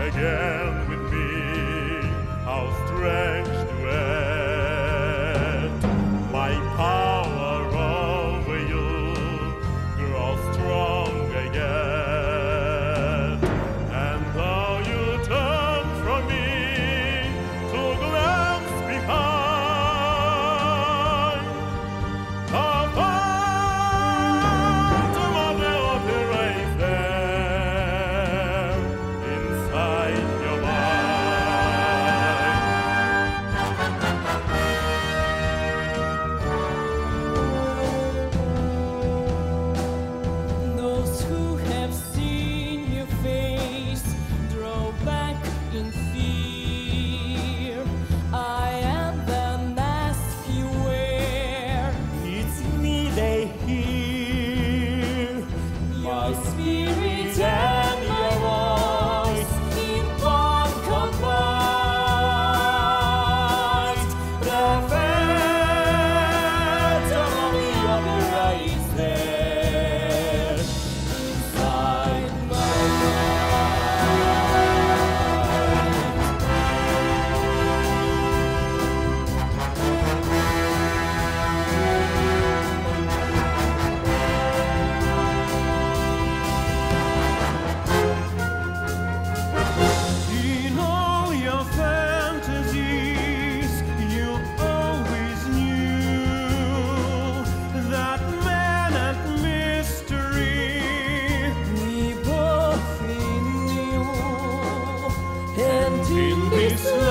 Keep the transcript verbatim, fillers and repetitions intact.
again with me. How strange duet. My power over you grows strong again. And though you turn from me to glance behind, the phantom of the opera is there inside your mind. Those who have seen your face draw back in fear. I am the mask you wear. It's me they hear. Your spirit and your voice in one combined. The phantom of the opera is there inside my In all your fantasies, you always knew that man and mystery. We both knew, and In this